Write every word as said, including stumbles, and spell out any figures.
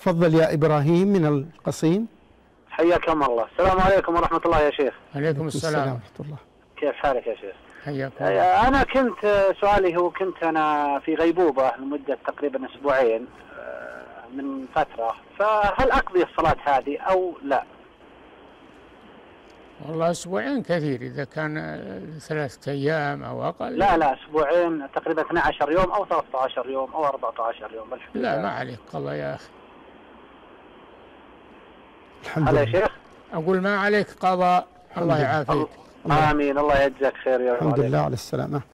تفضل يا إبراهيم من القصيم. حياكم الله. السلام عليكم ورحمة الله يا شيخ. عليكم السلام ورحمة الله. كيف حالك يا شيخ؟ حياكم. أنا كنت سؤالي هو كنت أنا في غيبوبة لمدة تقريبا أسبوعين من فترة، فهل أقضي الصلاة هذه أو لا؟ والله أسبوعين كثير، إذا كان ثلاثة أيام أو أقل. لا لا أسبوعين تقريبا اثني عشر يوم أو ثلاثة عشر يوم أو أربعة عشر يوم. لا ما عليك قضاء يا أخي. الحمد هلا لله يا شيخ. أقول ما عليك قضاء. الله يعافيك. آمين. الله يجزاك خير يا رب. الحمد لله على السلامة.